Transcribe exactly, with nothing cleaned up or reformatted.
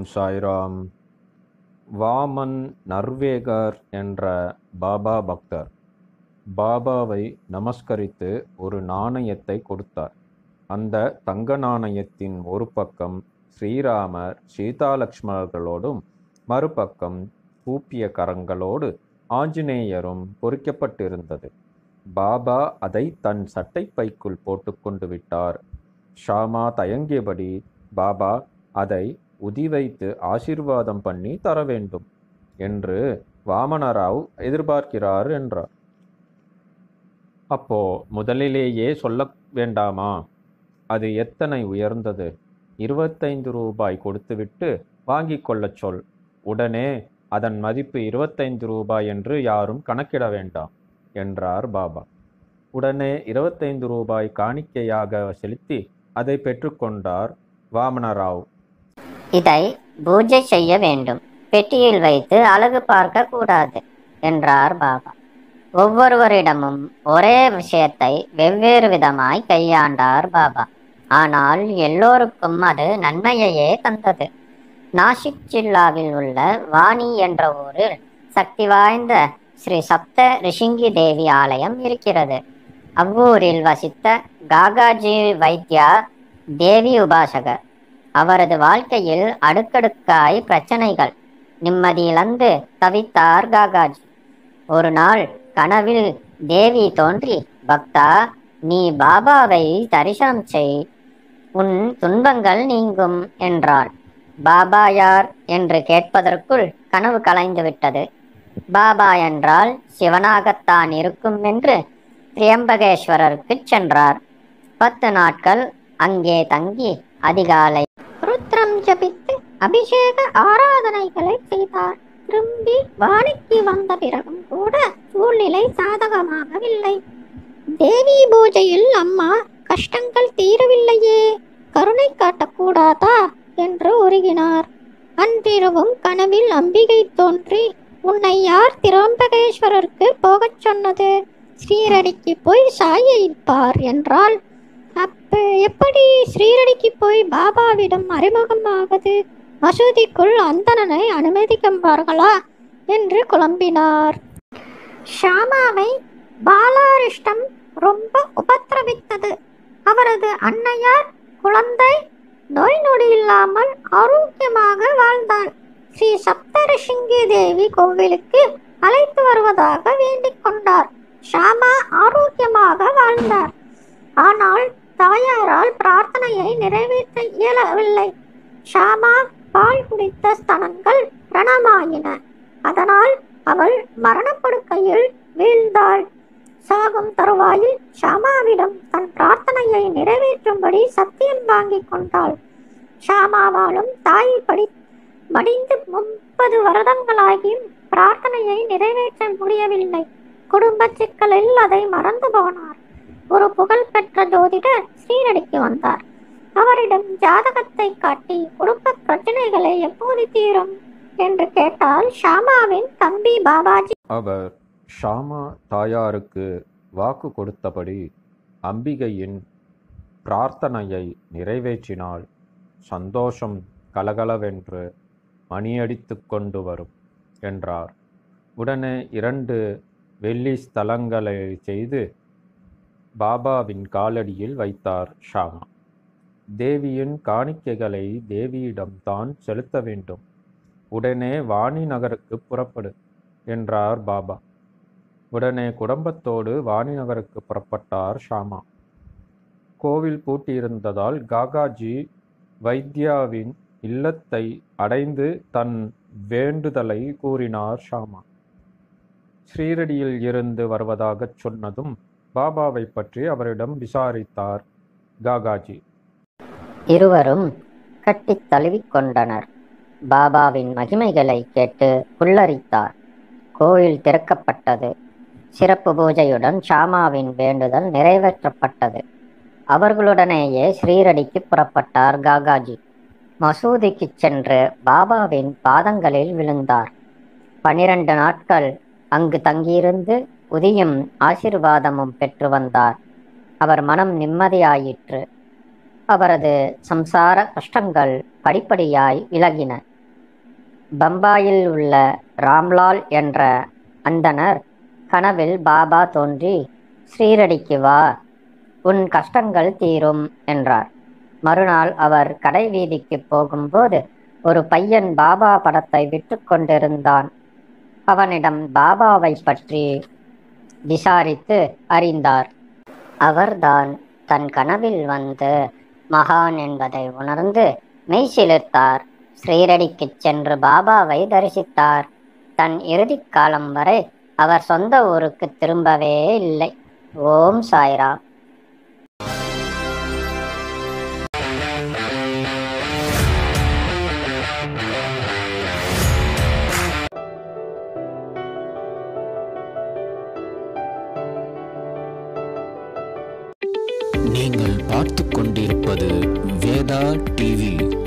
ஓம் சாய் ராம். வாமன் நர்வேகர் என்ற பாபா பக்தர் பாபாவை நமஸ்கரித்து ஒரு நாணயத்தை கொடுத்தார். அந்த தங்க நாணயத்தின் ஒரு பக்கம் ஸ்ரீராமர் சீதா லக்ஷ்மணர்களோடும் மறுபக்கம் கூப்பிய கரங்களோடு ஆஞ்சநேயரும் பொறிக்கப்பட்டிருந்தது. பாபா அதை தன் சட்டை பைக்குள் போட்டுக்கொண்டு விட்டார். ஷாமா தயங்கியபடி, பாபா அதை உதி வைத்து ஆசீர்வாதம் பண்ணி தர வேண்டும் என்று வாமனராவ் எதிர்பார்க்கிறார் என்றார். அப்போ முதலிலேயே சொல்ல வேண்டாமா? அது எத்தனை உயர்ந்தது? இருபத்தைந்து ரூபாய் கொடுத்துவிட்டு வாங்கி கொள்ளச் சொல். உடனே அதன் மதிப்பு இருபத்தைந்து ரூபாய் என்று யாரும் கணக்கிட வேண்டாம் என்றார் பாபா. உடனே இருபத்தைந்து ரூபாய் காணிக்கையாக செலுத்தி அதை பெற்றுக்கொண்டார் வாமனராவ். இதை பூஜை செய்ய வேண்டும், பெட்டியில் வைத்து அழகு பார்க்க கூடாது என்றார் பாபா. ஒவ்வொருவரிடமும் ஒரே விஷயத்தை வெவ்வேறு விதமாய் கையாண்டார் பாபா. ஆனால் எல்லோருக்கும் அது நன்மையையே தந்தது. நாசிக் ஜில்லாவில் உள்ள வாணி என்ற ஊரில் சக்தி வாய்ந்த ஸ்ரீ சப்த ரிஷிங்கி தேவி ஆலயம் இருக்கிறது. அவ்வூரில் வசித்த காகாஜி வைத்யா தேவி உபாசகர். அவரது வாழ்க்கையில் அடுக்கடுக்காய் பிரச்சனைகள். நிம்மதியிழந்து தவித்தார் காகாஜி. ஒரு நாள் கனவில் தேவி தோன்றி, பக்தா, நீ பாபாவை தரிசனம் செய், உன் துன்பங்கள் நீங்கும் என்றாள். பாபா யார் என்று கேட்பதற்குள் கனவு கலைந்து விட்டது. பாபா என்றால் சிவனாகத்தான் இருக்கும் என்று திரியம்பகேஸ்வரருக்கு சென்றார். பத்து நாட்கள் அங்கே தங்கி அதிகாலை ருத்ரம் ஜபித்து அபிஷேக ஆராதனைகளை செய்தார். திரும்பி வாணிக்கு வந்த பிறகும் கூட சூழ்நிலை சாதகமாகவில்லை. தேவி பூஜையில் அம்மா, கஷ்டங்கள் தீரவில்லையே, கருணை காட்டக்கூடாதா என்று உருகினார். அன்றிரவும் கனவில் அம்பிகை தோன்றி, உன்னை யார் திரியம்பகேஸ்வரருக்கு போகச் சொன்னது? ஸ்ரீரடிக்கு போய் சாயை பார் என்றால், அப்ப எப்படி ஸ்ரீரடிக்கு போய் பாபாவிடம் அறிமுகமாவது? மசூதிக்குள் அந்தணனை அனுமதிக்கும்பார்களா என்று குழம்பினார். ஷாமாவை பாலாரிஷ்டம் ரொம்ப உபத்திரவித்தது. அவரது அன்னையார் குழந்தை நோய் நொடி இல்லாமல் ஆரோக்கியமாக வாழ்ந்தாள். ஸ்ரீ சப்தரிஷிங்கி தேவி கோவிலுக்கு அழைத்து வருவதாக வேண்டிக் கொண்டார். ஷாமா ஆரோக்கியமாக வாழ்ந்தார். ஆனால் தாயாரால் பிரார்த்தனையை நிறைவேற்ற இயலவில்லை. ஷாமா பால் குடித்த ஸ்தனங்கள் ரணமாயின. அதனால் அவள் மரணப்படுக்கையில் வீழ்ந்தாள். சாகும் தருவாயில் ஷாமாவிடம் தன் பிரார்த்தனையை நிறைவேற்றும்படி சத்தியம் வாங்கி கொண்டாள். ஷாமாவாலும் தாயை படி மடிந்து முப்பது வருடங்களாகியும் பிரார்த்தனையை நிறைவேற்ற முடியவில்லை. குடும்ப சிக்கலில் அதை மறந்து போனார். ஒரு புகழ்பெற்ற ஜோதிடர் ஸ்ரீரடிக்கு வந்தார். அவரிடம் ஜாதகத்தை காட்டி, குடும்ப பிரச்சனைகளை எப்போது தீரும் என்று கேட்டால், ஷாமாவின் தம்பி பாபாஜி அவர் ஷாமா தாயாருக்கு வாக்கு கொடுத்தபடி அம்பிகையின் பிரார்த்தனையை நிறைவேற்றினால் சந்தோஷம் கலகலவென்று மணியடித்து கொண்டு வரும் என்றார். உடனே இரண்டு வெள்ளி ஸ்தலங்களை செய்து பாபாவின் காலடியில் வைத்தார் ஷாமா. தேவியின் காணிக்கைகளை தேவியிடம் தான் செலுத்த வேண்டும். உடனே வாணி நகருக்கு புறப்படு என்றார் பாபா. உடனே குடும்பத்தோடு வாணி நகருக்கு புறப்பட்டார் ஷாமா. கோவில் பூட்டியிருந்ததால் காகாஜி வைத்யாவின் இல்லத்தை அடைந்து தன் வேண்டுதலை கூறினார் ஷாமா. ஸ்ரீரடியில் இருந்து வருவதாகச் சொன்னதும் பாபாவை பற்றி அவரிடம் விசாரித்தார் காகாஜி. இருவரும் கட்டி தழுவிக்கொண்டனர். பாபாவின் மகிமைகளை கேட்டு புல்லரித்தார். கோயில் திறக்கப்பட்டது. சிறப்பு பூஜையுடன் ஷாமாவின் வேண்டுதல் நிறைவேற்றப்பட்டது. அவர்களுடனேயே ஸ்ரீரடிக்கு புறப்பட்டார் காகாஜி. மசூதிக்கு சென்று பாபாவின் பாதங்களில் விழுந்தார். பனிரெண்டு நாட்கள் அங்கு தங்கியிருந்து உதியும் ஆசீர்வாதமும் பெற்று வந்தார். அவர் மனம் நிம்மதியாயிற்று. அவரது சம்சார கஷ்டங்கள் படிப்படியாய் விலகின. பம்பாயில் உள்ள ராம்லால் என்ற அந்தணர் கனவில் பாபா தோன்றி, ஸ்ரீரடிக்கு வா, உன் கஷ்டங்கள் தீரும் என்றார். மறுநாள் அவர் கடை வீதிக்கு போகும்போது ஒரு பையன் பாபா படத்தை விற்று கொண்டிருந்தான். அவனிடம் பாபாவை பற்றி விசாரித்து அறிந்தார். அவர்தான் தன் கனவில் வந்து மகான் என்பதை உணர்ந்து மெய்சிலிர்த்தார். ஸ்ரீரடிக்கு சென்று பாபாவை தரிசித்தார். தன் இறுதி காலம் வரை அவர் சொந்த ஊருக்கு திரும்பவே இல்லை. ஓம் சாய்ராம். நீங்கள் பார்த்து கொண்டிருப்பது வேதா டிவி.